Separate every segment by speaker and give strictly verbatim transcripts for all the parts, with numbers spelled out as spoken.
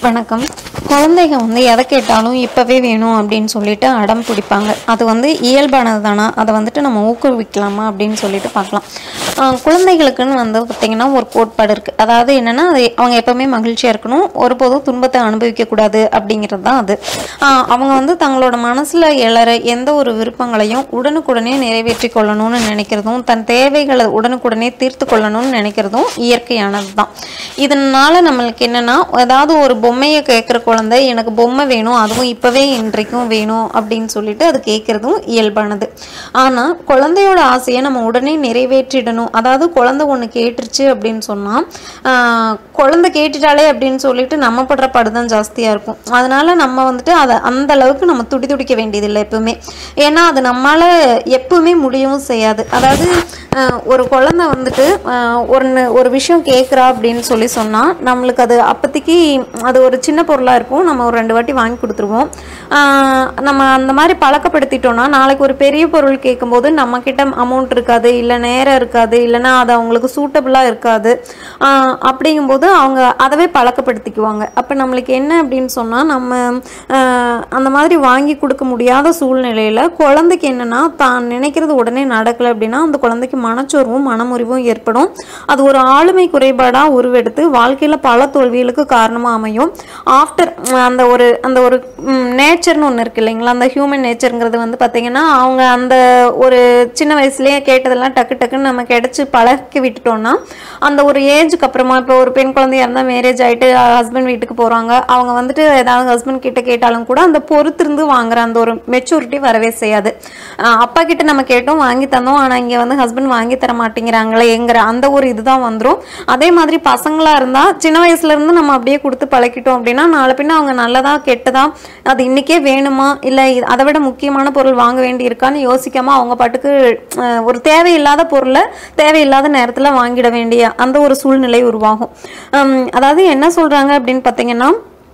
Speaker 1: வணக்கம். குழந்தைங்க வந்து எதை கேட்டாலும் இப்போவே வேணும் அப்படின்னு சொல்லிட்டு அடம் பிடிப்பாங்க. அது வந்து இயல்பானது தானா, அதை வந்துட்டு நம்ம ஊக்குவிக்கலாமா அப்படின்னு சொல்லிட்டு பார்க்கலாம். குழந்தைகளுக்குன்னு வந்து பார்த்திங்கன்னா ஒரு கோட்பாடு இருக்குது. அதாவது என்னென்னா, அது அவங்க எப்போவுமே மகிழ்ச்சியாக இருக்கணும், ஒருபோதும் துன்பத்தை அனுபவிக்கக்கூடாது அப்படிங்கிறது தான் அது. அவங்க வந்து தங்களோட மனசில் எழற எந்த ஒரு விருப்பங்களையும் உடனுக்குடனே நிறைவேற்றி கொள்ளணும்னு நினைக்கிறதும், தன் தேவைகளை உடனுக்குடனே தீர்த்து கொள்ளணும்னு நினைக்கிறதும் இயற்கையானது தான். இதனால் நம்மளுக்கு என்னென்னா, ஏதாவது ஒரு பொம்மையை கேட்குற குழந்தை எனக்கு பொம்மை வேணும், அதுவும் இப்போவே இன்றைக்கும் வேணும் அப்படின்னு சொல்லிட்டு அது கேட்குறதும் இயல்பானது. ஆனால் குழந்தையோட ஆசையை நம்ம உடனே நிறைவேற்றிடணும். அதாவது குழந்தை ஒன்று கேட்டுருச்சு அப்படின்னு சொன்னால், குழந்தை கேட்டுட்டாலே அப்படின்னு சொல்லிட்டு நம்ம படுற படுதான் ஜாஸ்தியாக இருக்கும். அதனால் நம்ம வந்துட்டு அதை அந்த அளவுக்கு நம்ம துடி துடிக்க வேண்டியதில்லை எப்பவுமே. ஏன்னா அது நம்மளால் எப்பவுமே முடியவும் செய்யாது. அதாவது ஒரு குழந்தை வந்துட்டு ஒன்று ஒரு விஷயம் கேட்குறா அப்படின்னு சொல்லி சொன்னால், நம்மளுக்கு அது அப்போதைக்கு அது ஒரு சின்ன பொருளாக இருக்கும், நம்ம ஒரு ரெண்டு வாட்டி வாங்கி கொடுத்துருவோம். நம்ம அந்த மாதிரி பழக்கப்படுத்திட்டோன்னா நாளைக்கு ஒரு பெரிய பொருள் கேட்கும்போது நம்மக்கிட்ட அமௌண்ட் இருக்காது, இல்லை நேரம் இருக்காது, இல்லைன்னா அது அவங்களுக்கு சூட்டபுளாக இருக்காது. அப்படிங்கும்போது அவங்க அதவே பழக்கப்படுத்திக்குவாங்க. அப்போ நம்மளுக்கு என்ன அப்படின்னு சொன்னால், நம்ம அந்த மாதிரி வாங்கி கொடுக்க முடியாத சூழ்நிலையில் குழந்தைக்கு என்னென்னா, தான் நினைக்கிறது உடனே நடக்கலை அப்படின்னா அந்த குழந்தைக்கு மனச்சோர்வும் மனமுறிவும் ஏற்படும். அது ஒரு ஆளுமை குறைபாடாக உருவெடுத்து வாழ்க்கையில் பல தோல்விகளுக்கு காரணமாக அமையும். ஆஃப்டர் அந்த ஒரு அந்த ஒரு நேச்சர்னு ஒன்று இருக்குது இல்லைங்களா, அந்த ஹியூமன் நேச்சருங்கிறது வந்து பார்த்திங்கன்னா, அவங்க அந்த ஒரு சின்ன வயசுலேயே கேட்டதெல்லாம் டக்கு டக்குன்னு நம்ம கிடச்சி பழக்கி விட்டுட்டோம்னா, அந்த ஒரு ஏஜுக்கு அப்புறமா இப்போ ஒரு பெண் குழந்தையாக இருந்தால் மேரேஜ் ஆகிட்டு ஹஸ்பண்ட் வீட்டுக்கு போகிறாங்க, அவங்க வந்துட்டு ஏதாவது ஹஸ்பண்ட் கிட்ட கேட்டாலும் கூட அந்த பொறுத்திருந்து வாங்குற அந்த ஒரு மெச்சூரிட்டி வரவே செய்யாது. அப்பா கிட்ட நம்ம கேட்டோம், வாங்கி தந்தோம், ஆனால் இங்கே வந்து ஹஸ்பண்ட் வாங்கி தர மாட்டேங்கிறாங்களே என்கிற அந்த ஒரு இதுதான் வந்துடும். அதே மாதிரி பசங்களாக இருந்தால் சின்ன வயசுலேருந்து நம்ம அப்படியே கொடுத்து பழக்கிட்டோம் அப்படின்னா, நாளை பின்ன அவங்க நல்லதா கெட்டதா, அது இன்றைக்கே வேணுமா இல்லை அதை விட முக்கியமான பொருள் வாங்க வேண்டி இருக்கான்னு யோசிக்காமல் அவங்க பாட்டுக்கு ஒரு தேவையில்லாத பொருளை தேவையில்லாத நேரத்தில் வாங்கிட வேண்டிய அந்த ஒரு சூழ்நிலை உருவாகும். அதாவது என்ன சொல்கிறாங்க அப்படின்னு பார்த்தீங்கன்னா,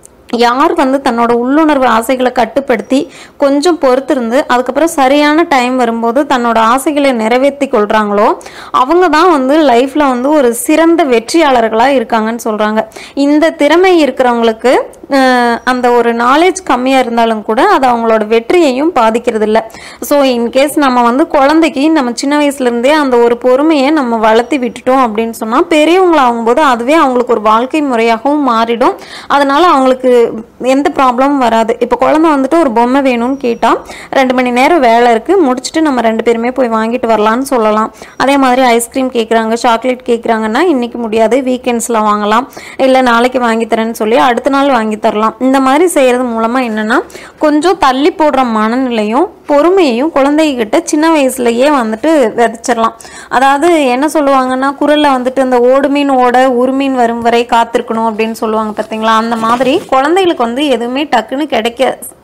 Speaker 1: யார் வந்து தன்னோட உள்ளுணர்வு ஆசைகளை கட்டுப்படுத்தி கொஞ்சம் பொறுத்திருந்து அதுக்கப்புறம் சரியான டைம் வரும்போது தன்னோட ஆசைகளை நிறைவேற்றி கொள்கிறாங்களோ அவங்க தான் வந்து லைஃப்பில் வந்து ஒரு சிறந்த வெற்றியாளர்களாக இருக்காங்கன்னு சொல்கிறாங்க. இந்த திறமை இருக்கிறவங்களுக்கு அந்த ஒரு நாலேஜ் கம்மியாக இருந்தாலும் கூட அது அவங்களோட வெற்றியையும் பாதிக்கிறது இல்லை. ஸோ இன்கேஸ் நம்ம வந்து குழந்தைக்கு நம்ம சின்ன வயசுலேருந்தே அந்த ஒரு பொறுமையை நம்ம வளர்த்தி விட்டுட்டோம் அப்படின்னு சொன்னால், பெரியவங்களாகும்போது அதுவே அவங்களுக்கு ஒரு வாழ்க்கை முறையாகவும் மாறிடும். அதனால் அவங்களுக்கு எந்த ப்ராப்ளமும் வராது. இப்போ குழந்தை வந்துட்டு ஒரு பொம்மை வேணும்னு கேட்டால், ரெண்டு மணி நேரம் வேலை இருக்குது, முடிச்சுட்டு நம்ம ரெண்டு பேருமே போய் வாங்கிட்டு வரலான்னு சொல்லலாம். அதே மாதிரி ஐஸ்கிரீம் கேட்குறாங்க, சாக்லேட் கேட்குறாங்கன்னா இன்றைக்கி முடியாது, வீக்கெண்ட்ஸில் வாங்கலாம், இல்லை நாளைக்கு வாங்கி தரேன்னு சொல்லி அடுத்த நாள் வாங்கி தரலாம். இந்த மாதிரி செய்கிறது மூலமாக என்னென்னா, கொஞ்சம் தள்ளி போடுற மனநிலையும் பொறுமையையும் குழந்தைகிட்ட சின்ன வயசுலேயே வந்துட்டு விதைச்சிடலாம். அதாவது என்ன சொல்லுவாங்கன்னா, குரலில் வந்துட்டு இந்த ஓடு மீன் ஓட உருமீன் வரும் வரை காத்திருக்கணும் அப்படின்னு சொல்லுவாங்க பார்த்தீங்களா. அந்த மாதிரி குழந்தைகளுக்கு வந்து எதுவுமே டக்குன்னு கிடைக்க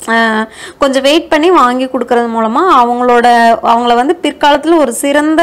Speaker 1: கொஞ்சம் வெயிட் பண்ணி வாங்கி கொடுக்கறது மூலமாக அவங்களோட அவங்கள வந்து பிற்காலத்தில் ஒரு சிறந்த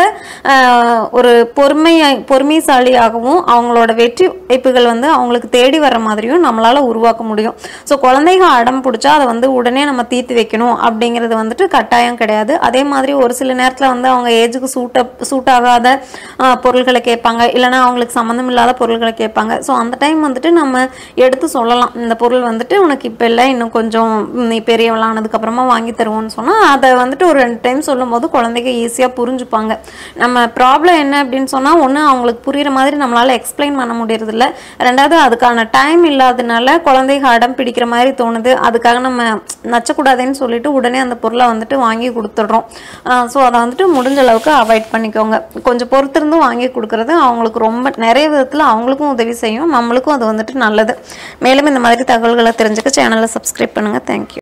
Speaker 1: ஒரு பொறுமை பொறுமைசாலியாகவும் அவங்களோட வெற்றி வாய்ப்புகள் வந்து அவங்களுக்கு தேடி வர மாதிரியும் நம்மளால் உருவாக்க முடியும். ஸோ குழந்தைங்க அடம் பிடிச்சா அதை வந்து உடனே நம்ம தீர்த்து வைக்கணும் அப்படிங்கிறது வந்துட்டு கட்டாயம் கிடையாது. அதே மாதிரி ஒரு சில நேரத்தில் வந்து அவங்க ஏஜுக்கு சூட்ட சூட் ஆகாத பொருள்களை கேட்பாங்க, இல்லைனா அவங்களுக்கு சம்மந்தம் இல்லாத பொருள்களை கேட்பாங்க. ஸோ அந்த டைம் வந்துட்டு நம்ம எடுத்து சொல்லலாம், இந்த பொருள் வந்துட்டு உனக்கு இப்போ இல்லை, இன்னும் கொஞ்சம் நீ பெரியவளானதுக்கப்புறமா வாங்கி தருவோன்னு சொன்னால் அதை வந்துட்டு ஒரு ரெண்டு டைம் சொல்லும் போது குழந்தைங்க ஈஸியாக புரிஞ்சுப்பாங்க. நம்ம ப்ராப்ளம் என்ன அப்படின்னு சொன்னால், ஒன்று அவங்களுக்கு புரிகிற மாதிரி நம்மளால் எக்ஸ்பிளைன் பண்ண முடியறதில்ல, ரெண்டாவது அதுக்கான டைம் இல்லாததுனால குழந்தைங்க அடம் பிடிக்கிற மாதிரி தோணுது, அதுக்காக நம்ம நச்சக்கூடாதுன்னு சொல்லிட்டு உடனே அந்த பொருளை வந்துட்டு வாங்கி கொடுத்துட்றோம். ஸோ அதை வந்துட்டு முடிஞ்ச அளவுக்கு அவாய்ட் பண்ணிக்கோங்க. கொஞ்சம் பொறுத்திருந்து வாங்கி கொடுக்குறது அவங்களுக்கு ரொம்ப நிறைய விதத்தில் அவங்களுக்கும் உதவி செய்யும், நம்மளுக்கும் அது வந்துட்டு நல்லது. மேலும் இந்த மாதிரி தகவல்களை தெரிஞ்சுக்க சேனலை சப்ஸ்கிரைப் பண்ணுங்கள். தேங்க்யூ.